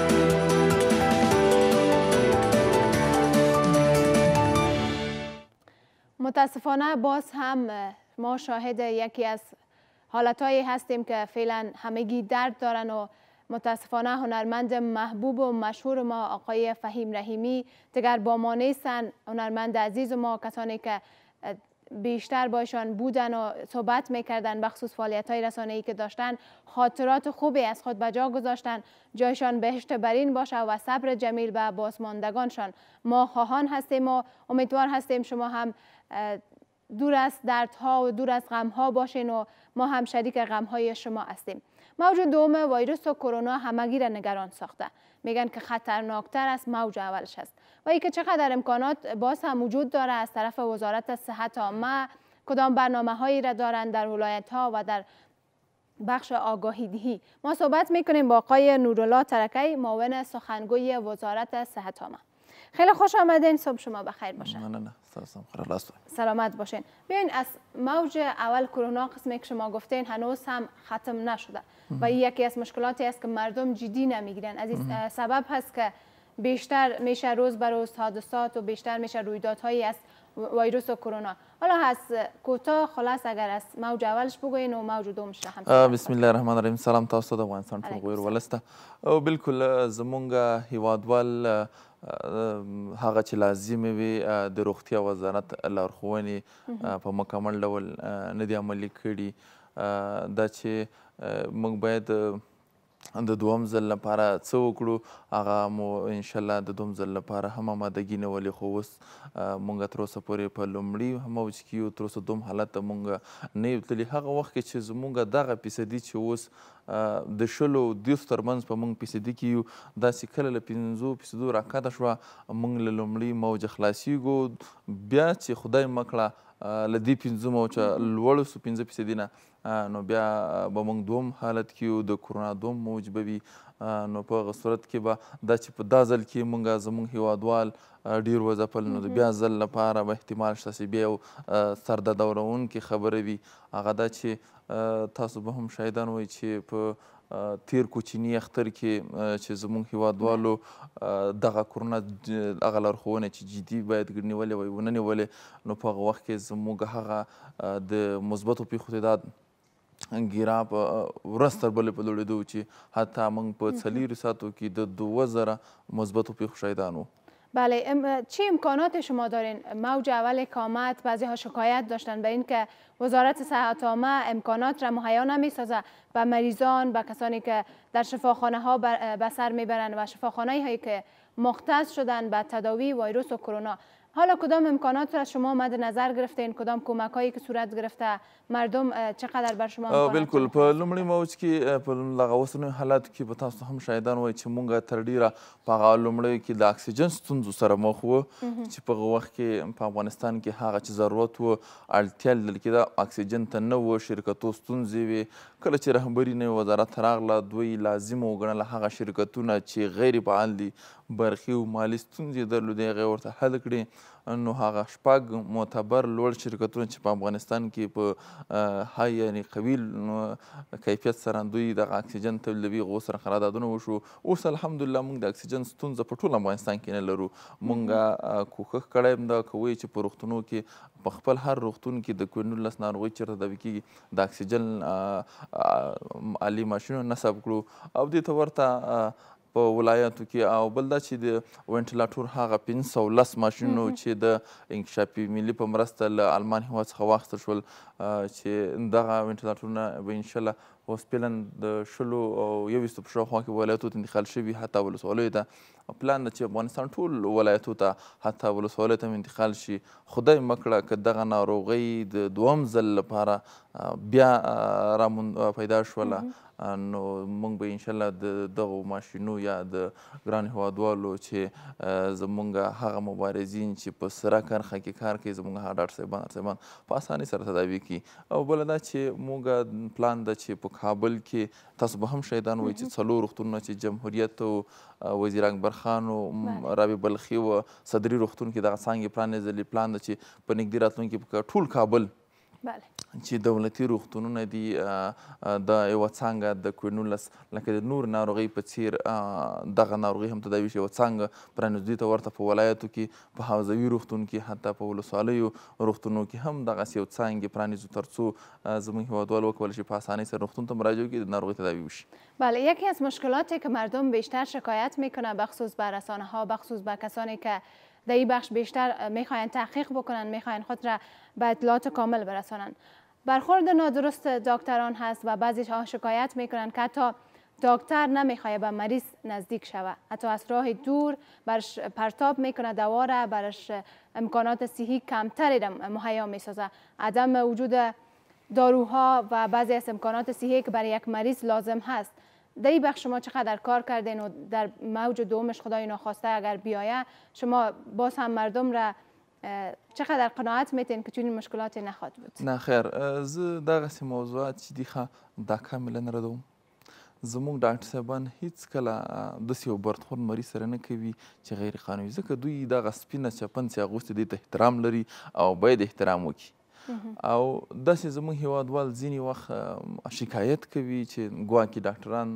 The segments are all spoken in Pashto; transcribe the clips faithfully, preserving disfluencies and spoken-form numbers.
متاسفانه باز هم ما شاهد یکی از حالتهایی هستیم که فعلا همگی درد دارن و متاسفانه هنرمند محبوب و مشهور ما آقای فهیم رحیمی دیگر با ما نیستن. هنرمند عزیز ما، کسانی که بیشتر باشان بودن و صحبت میکردن بخصوص فعالیت های رسانه‌ای که داشتن، خاطرات خوبی از خود به جا گذاشتن. جایشان بهشت برین باشه و صبر جمیل به بازماندگانشان. ما خواهان هستیم و امیدوار هستیم شما هم دور از دردها و دور از غمها باشین و ما هم شریک غمهای شما هستیم. موج دوم ویروس و کرونا همگی را نگران ساخته. میگن که خطرناکتر از موج اولش است. و ای که چقدر امکانات باز هم وجود داره از طرف وزارت صحت عامه، کدام برنامه هایی را دارند در ولایت ها و در بخش آگاهی دهی. ما صحبت میکنیم با آقای الله ترکی، معاون سخنگوی وزارت صحت عامه. خیلی خوش آمدین. صبح شما بخیر باشه. نه نه نه سلام. سلامت باشین. بیاین از موج اول کرونا، قسمی که شما گفتین هنوز هم ختم نشده و این یکی از مشکلاتی است که مردم جدی نمیگیرن. از این سبب هست که بیشتر میشه روز به روز حادثات و بیشتر میشه رویدادهایی از ویروس و کرونا. حالا از کوتاه خلاص اگر از موج اولش بگوین و موج دومش هم. بسم الله الرحمن الرحیم. سلام تاسو ته افغانستان ټول غویر ولسته او بالکل زمونږ هیوادوال هغه چې لازمي وي د روغتیا وزارت لارښوونې په مکمل ډول نه دي عملي کړي. دا چې موږ باید د دوم ځل لپاره څه وکړو، هغه مو انشاءالله د دوم ځل لپاره هم آمادګي نیولې، خو اوس موږ تر اوسه پورې په لومړي موج کې یو، تر اوسه دوم حالت ته موږ نه یو تللي. هغه وخت کې چې زموږ دغه فیصدي چې اوس د شلو دیرشو ترمنځ په موږ فیصدي کې یو، داسې کله له پنځو فیصدو راکښته شوه، موږ له لومړي موج خلاصېږو. بیا چې خدای مه کړه له دې پنځو موجه لوړ سو پنځه فیصدي نه، نو بیا به موږ دوم حالت کې یو، د کرونا دوم موج به وي. نو په هغه صورت کې به دا چې په دا ځل کې موږ زموږ هیوادوال ډېر وځپل، نو د بیا ځل لپاره به احتمال شته چې بیا یو سردردوونکې خبره وي. هغه دا چې تاسو به هم شاهدان وئ چې په تیر کوچني اختر کې چې زموږ هیوادوالو دغه کرونا هغه لارښوونې چې جدي باید نیولې وای ونه نیولې، نو په هغه وخت کې زموږ هغه د مثبتو پیښو تعداد ګیرا په ورځ تر بلې په لوړېدو چې حتی موږ په څلېرو ساعتو کې د دوه زره مثبتو پیښو شاهدان وو. بله، ام چه امکانات شما دارین؟ موج اول که آمد بعضی ها شکایت داشتن به این که وزارت صحت عامه امکانات را مهیا نمیسازه به مریضان، به کسانی که در شفاخانه ها به سر میبرند و شفاخانه هایی که مختص شدن به تداوی ویروس و کرونا. حالا کدام امکانات را شما مد نظر گرفتین؟ کدام کمک هایی که صورت گرفته؟ مردم چقدر بر شما امکانات؟ بالکل په لومړي موج کې په دغه اوسنیو حالاتو کې به تاسو هم شاهدان وئ چې مونږ تر ډېره په هغه لومړیو کې د اکسیجن ستونزو سره مخ وو، چې په هغه وخت کې په افغانستان کې هغه چې ضرورت و اړتیا لیدل کېده اکسیجن ته نه و، شرکتو ستونزې وې. کله چې رهبري نوي وزارت ته راغله، دوی لازم وګڼله هغه شرکتونه چې غیر فعال دي، برخي او مالي ستونزې درلودې، هغې ورته حل کړې. نو هغه شپږ معتبر لوړ شرکتونه چې په افغانستان کې په های یعنې قوي کیفیت سره دوی دغه اکسیجن تولیدوي، هغو سره قراردادونه وشو. اوس الحمدلله موږ د اکسیجن ستونزه په ټول افغانستان کې نه لرو. موږ کوښښ کړی هم دا کوی چې په روغتونو کې په خپل هر روغتون کې د کووډ نولس ناروغۍ چېرته تداوي کېږي د اکسیجن عالي ماشینونه نصب کړو، او دې ته ورته په ولایاتو کې. او بل دا چې د وینټیلاټور هغه پنځه سوه لس ماشینونه چې د انکشافي ملي په مرسته له المان هېواد څخه واخیستل شول، چې دغه وینټیلاټورونه به انشاءالله اوس فعلا د شلو او یوویشتو په شاوخوا کې ولایتو ته انتقال شوي، حتی ولسوالیو ته. پلان ده چې افغانستان ټول ولایتو ته حتی ولسوالیو ته هم انتقال شي. خدای مه کړه که دغه ناروغۍ د دوهم ځل لپاره بیا را پیدا شوله، نو موږ به انشاءالله د دغو ماشینو یا د ګرانو هېوادوالو چې زموږ هغه مبارزین چې په سره کرښه کې کار کوي، زموږ هغه ډاکټر صاحبان صاحبان په اسانۍ سره تداوي کړي. او بله دا چې موږ پلان ده چې په کابل کې تاسو به هم شاهدان وئ چې څلور روغتونونه چې جمهوریت او وزیر اکبر خان او رابع بلخي و صدري روغتون کې دغه څانګې پرانېدلې. پلان ده چې په نږدې راتلونکي کې ټول کابل چې دولتي روغتونونه دي د یوه څانګه د کوویډ نولس لکه د نور ناروغۍ په څیر دغه ناروغي هم تداوي شي، یوه څانګه پرانیزدوی ته ورته په ولایتو کې په حوزوي روغتون کې حتی په ولسوالیو روغتونو کې هم دغسې یو څانګې پرانیزو تر څو زموږ هیوادوال وکولی شي په اسانۍ سره روغتون ته مراجعه وکړي، د ناروغۍ تداوی وشي. بله، یکی از مشکلاتی که مردم بیشتر شکایت میکنه بخصوص به رسانه ها، بخصوص به کسانی که در این بخش بیشتر میخواین تحقیق بکنن، میخواین خود را به اطلاعات کامل برسانن، برخورد نادرست دکتران هست و بعضی ها شکایت میکنن که حتی دکتر نمیخواد به مریض نزدیک شود، حتی از راه دور برش پرتاب میکنه دوا را، برش امکانات صحی کمتری را مهیا میسازه. عدم وجود داروها و بعضی از امکانات صحی که برای یک مریض لازم هست. در این بخش شما چقدر کار کردین و در موج دومش خدای ناخواسته اگر بیایه شما باز هم مردم را چقدر قناعت میتین که چنین مشکلاتی نخواهد بود؟ نه خیر، زه دغسې موضوعات چې دي ښه دا کاملا نه ردوم. زموږ ډاکټر صاحبان هیڅ کله داسې یو بردخور مریض سره نه کوي چې غیر قانوني، ځکه دوی دغه سپینه چپن چې اغوستې دې ته احترام لري او باید احترام وکړي. او داسې زموږ هیوادوال ځینې وخت شکایت کوي چې ګواکې ډاکټران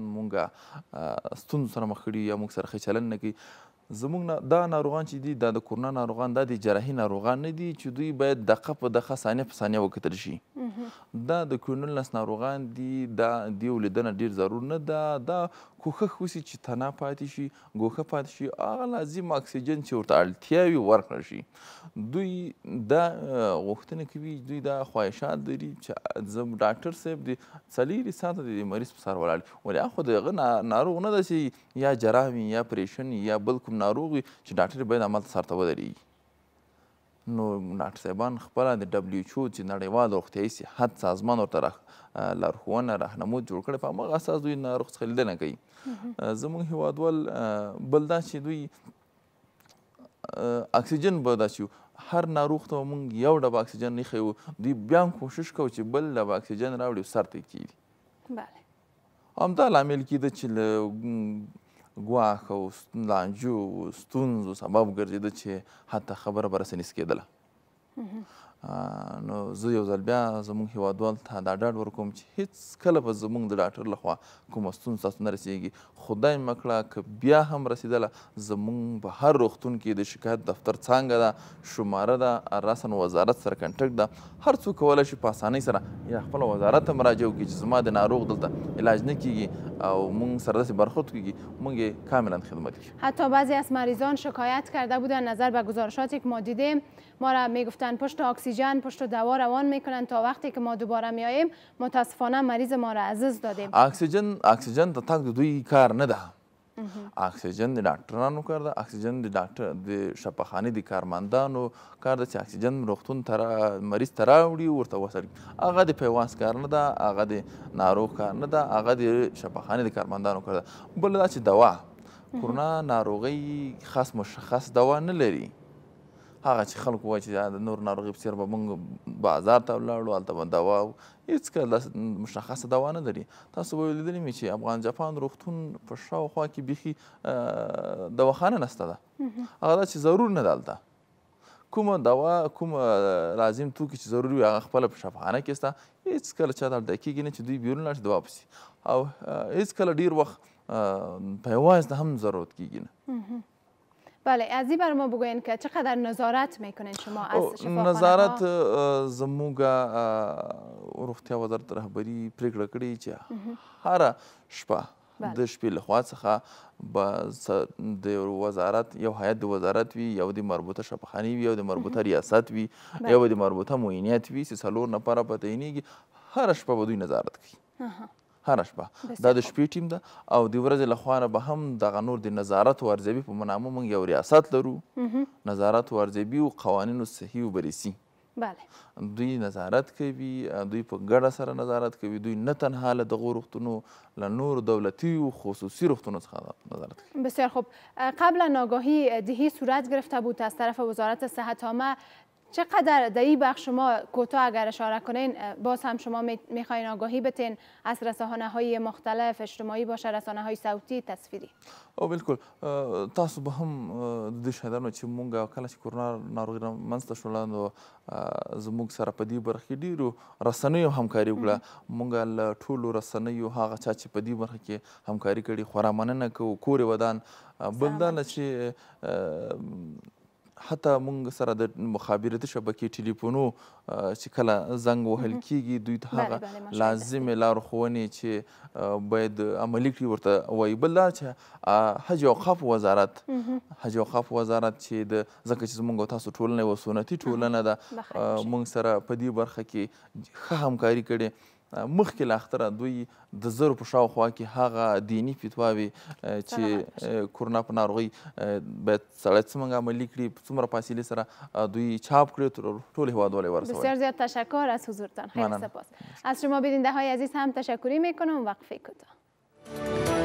مونږ ستونزو سره مخ کړي یا موږ سره ښه چلند نه کوي. زموږ دا ناروغان چې دي دا د کرونا ناروغان دا د جراحي ناروغان نه دي چې دوی باید دقیقه په دقیقه ثانیه په ثانیه وکتل شي. دا د کوویډ نولس ناروغان دي، دا دیو لیدنه ډېر ضرور نه ده. دا کوښښ وشي چې تنها پاتې شي، ګوښه پاتې شي، هغه لازم اکسیجن چې ورته اړتیا وي ورکړل شي. دوی دا غوښتنه کوي، دوی دا خواهشات لري چې زموږ ډاکټر صاحب د څلېرویشت ساعته د مریض په سر ولاړ وي، ولې هغه خو د هغه ناروغ نه ده چې یا جراح وي یا پریشن یا بل کوم ناروغ وي چې ډاکټر باید همالته سر ته ودرېږي. نو ډاکټر صاحبان خپله د ډبلیو ایچ او چې نړیوال روغتیایي صحت سازمان ورته لارښوونه راهنمود جوړ کړی، په هماغه اساس دوی ناروغ څخه لیدنه کوي. زموږ هیوادوال بل دا چې دوی اکسیجن به داسې هر ناروغ ته موږ یو ډبه اکسیجن ایښی وو، دوی بیا هم کوشش کوو چې بل ډبه اکسیجن راوړي او سر ته یې کېږدي. همدا لامل کېده چې له ګواښ او لانجو او ستونزو سبب ګرځېده چې حتی خبره به راسه نسي کېدله. نو زه یو ځل بیا زموږ هیوادوال ته دا ډاډ ورکوم چې هېڅ کله به زموږ د ډاکټر لخوا کومه ستونزه تاسو نه رسېږي. خدای مه کړه که بیا هم رسېدله، زموږ په هر روغتون کې د شکایت دفتر څانګه ده، شماره ده، رسن وزارت سره کنټکټ ده. هر څوک کولی شي په اسانۍ سره یا خپله وزارت ته مراجعه وکړي چې زما د ناروغ دلته علاج نه کېږي او موږ سره داسې برخورد کېږي، موږ یې کاملا خدمت کوي. حتی بعضی از مریضان شکایت کرده بودن، نظر به گزارشاتی که ما دیدیم ما را میگفتن پشت اکسیژن پشت دوا روان میکنن تا وقتی که ما دوباره میاییم متاسفانه مریض ما را از دست دادیم. اکسیژن اکسیژن ته تګ د دوی کار نه ده، اکسیژن د ډاکټرانو کار ده، اکسیژن د ډاکټر د شفاخانې د کارمندانو کار ده چې اکسیژن روغتون ته مریض ته راوړي ورته وصل کړي. هغه د پیواز کار نه ده، هغه د ناروغ کار نه ده، هغه د شفاخانې د کارمندانو کار ده. بل دا چې دوا کرونا ناروغۍ خاص مشخص دوا نه لري. هغه چې خلکو وایي چې د نور ناروغۍ په څېر به موږ بازار ته ولاړو هلته به دوا هېڅ کله داسې مشخصه دوا نه لري. تاسو به لیدلي مې چې افغان جاپان روغتون په شاوخوا کې بیخي دواخانه نسته ده. هغه دا چې ضرور نه ده هلته کومه دوا کوم لازم توکي چې ضروري وي هغه خپله په شفاخانه کې سته. هېڅ کله چا ته اړتیا کېږي نه چې دوی بیرون لاړ شي دوا پسې، او هېڅ کله ډېر وخت په یوازې ته هم ضرورت کېږي نه. بله، از این بر ما بگوین که چقدر نظارت میکنین شما از شفاخانه ها؟ نظارت زموږ روغتیا وزارت رهبري پرېکړه کړې چې هره شپه د شپې لخوا څخه به د وزارت یو هیئت د وزارت وي، یو د مربوطه شفاخانې وي، یو د مربوطه ریاست وي، یو د مربوطه معاونیت وي چې څلور نفره به تعینېږي. هره شپه به دوی نظارت کوي، هره شپه. دا د شپې ټیم ده او د ورځې لخوا نه به هم دغه نور د نظارت و ارزیابي په نامه موږ یو ریاست لرو، نظارت و ارزیابي و قوانینو صحي و بررسي. دوی نظارت کوي، دوی په ګډه سره نظارت کوي. دوی نه تنها له دغو روغتونو له نورو دولتي و خصوصي روغتونو څخه نظارت کوي. بسیار خوب. قبلا آگاهی دهی صورت گرفته بود از طرف وزارت صحت عامه چقدر در این بخش شما کوتاه اگر اشاره کنین، باز هم شما میخواین آگاهی بتین از رسانه های مختلف اجتماعی باشه، رسانه های صوتی، تصویری؟ او بالکل تاسو به هم د شهیدانو چې مونږ کله چې کرونا ناروغي رامنځته شوله نو زموږ سره په دې برخه کې ډېرو رسنیو همکاري وکړه. مونږ له ټولو رسنیو هغه چا چې په دې برخه کې همکاري کړې خورا مننه کوو. کور یې ودان. بل دا نه چې حتی مونږ سره د مخابراتي شبکې ټلیفونو چې کله زنګ وهل کېږي دوی ته هغه لازمې لارښوونې چې باید عملي کړي ورته وایي. بل دا چې حج اوقاف وزارت حج اوقاف وزارت چې د ځکه چې زموږ او تاسو ټولنه یوه سنتي ټولنه ده، مونږ سره په دې برخه کې ښه همکاري کړې. مخکې له اختره دوی د زرو په شاوخوا کې هغه دیني فتواوې چې کرونا په ناروغۍ باید سړی څرنګه عملي کړي په څومره فاصلې سره دوی چاپ کړي تر ټول هیوادوال یې ورسوي. بسیار زیاد تشکر از حضورتان. خیلی سپاس. از شما بیننده های عزیز هم تشکری میکنم. وقفه کوتاه.